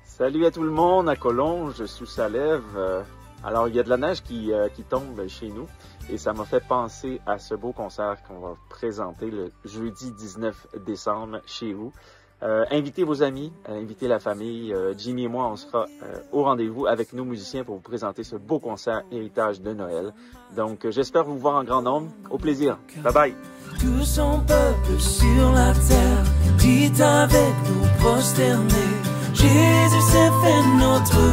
Salut à tout le monde à collonges-sous-salève. Alors, il y a de la neige qui tombe chez nous et ça m'a fait penser à ce beau concert qu'on va présenter le jeudi 19 décembre chez vous. Invitez vos amis, invitez la famille. Jimmy et moi, on sera au rendez-vous avec nos musiciens pour vous présenter ce beau concert Héritage de Noël. Donc, j'espère vous voir en grand nombre. Au plaisir. Bye bye. Tout son peuple sur la terre, dit avec nous prosterner. Jésus s'est fait notre